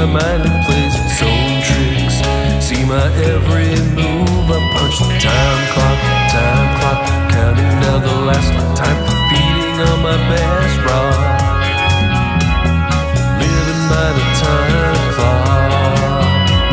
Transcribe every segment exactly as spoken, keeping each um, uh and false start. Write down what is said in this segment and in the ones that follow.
my mind and plays its own tricks. See my every move, I punch the time clock, time clock, counting down the last time, beating on my best rock, living by the time clock.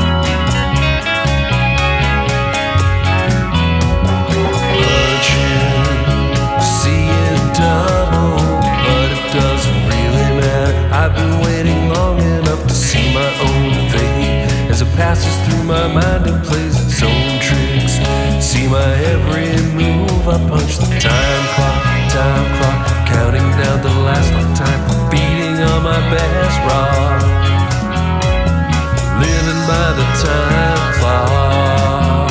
Punching, seeing double, but it doesn't really matter. I've been waiting long enough to see my own fate as it passes through my mind and plays its own tricks. See my every move, I punch the time clock, time clock, counting down the last time, beating on my best rock, living by the time clock.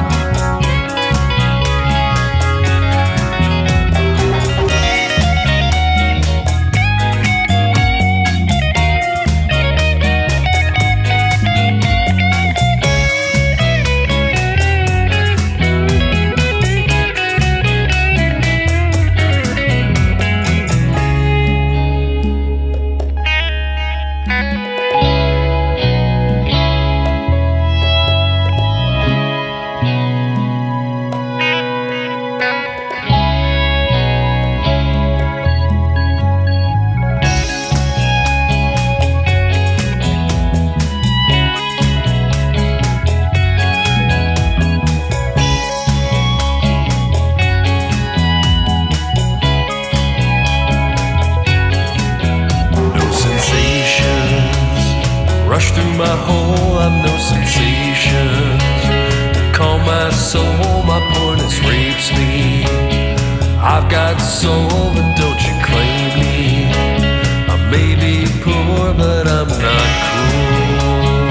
Rush through my hole, I've no sensations. Calm my soul, my poorness rapes me. I've got soul, but don't you claim me. I may be poor, but I'm not cruel.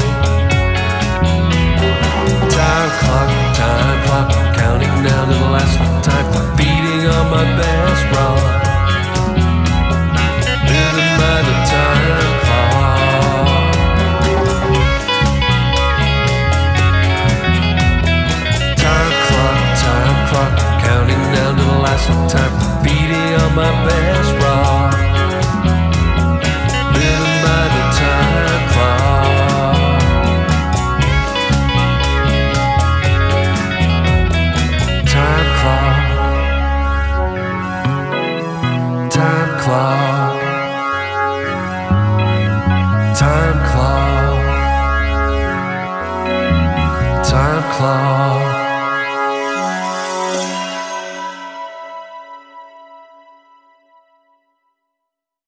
Time clock, time clock, counting down to the last time, beating on my best rock, living by the time clock. Counting down to the last time, beating on my best rock, living by the time clock. Time clock, time clock, time clock, time clock.